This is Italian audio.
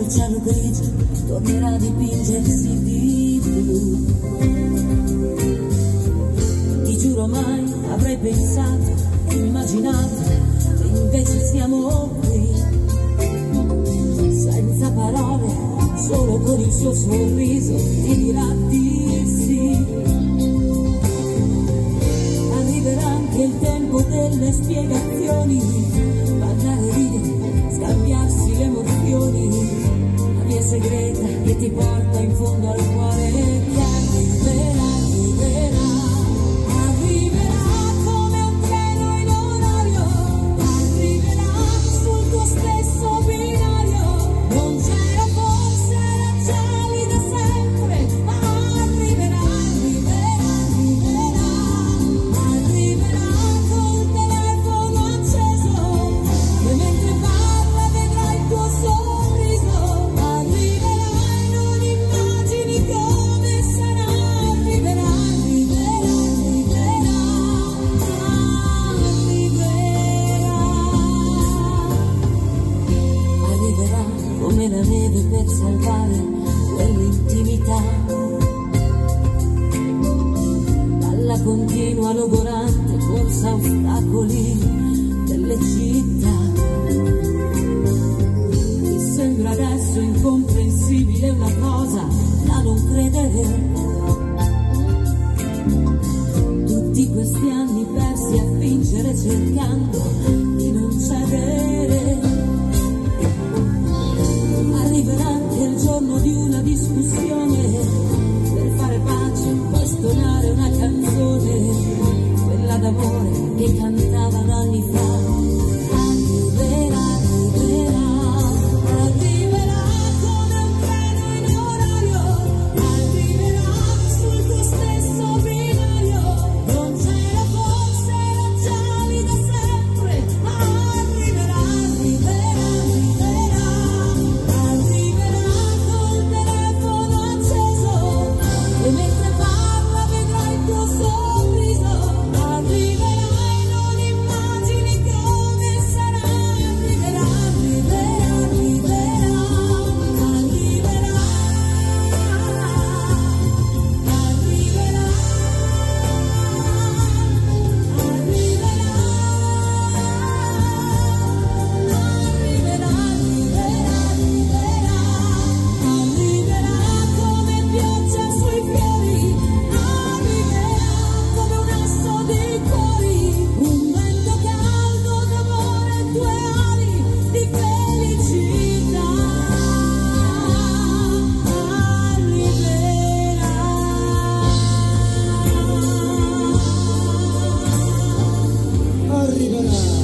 il cielo grigio tornerà a dipingersi di blu. Ti giuro mai avrei pensato, immaginato, e invece siamo qui, senza parole, solo con il suo sorriso ti dirà di sì. Arriverà anche il tempo delle spiegazioni, parlare, ridere, scambiarsi le emozioni, la mia segreta che ti porta in fondo al cuore, che arriverà, arriverà, arriverà come un treno in orario, arriverà sul tuo stesso binario, non c'era forse la gelida sempre, ma arriverà, arriverà, arriverà, arriverà col telefono acceso, e mentre parla vedrà il tuo sorriso, arriverà e non immagini come sarà, arriverà, arriverà, arriverà, arriverà, arriverà come la neve per salvare quell'intimità dalla continua logorante corsa a ostacoli delle città. Mi sembra adesso incomprensibile una cosa da non credere, tutti questi anni persi a fingere cercando di non cedere. Arriverà anche il giorno di una discussione, per fare pace puoi stonare una canzone, quella d'amore che cantavano anni fa. Arriverà, arriverà, arriverà come un treno in orario, arriverà sul tuo stesso binario, non c'era forse la gelida sempre, ma arriverà, arriverà, arriverà, arriverà col telefono acceso, e mentre parla vedrà il tuo sorriso, arriverà e non immagini come sarà, arriverà, arriverà, arriverà, arriverà, arriverà, arriverà come pioggia sui fiori, arriverà come un asso di cuori, un vento caldo d'amore, due ali di felicità, arriverà. Arriverà.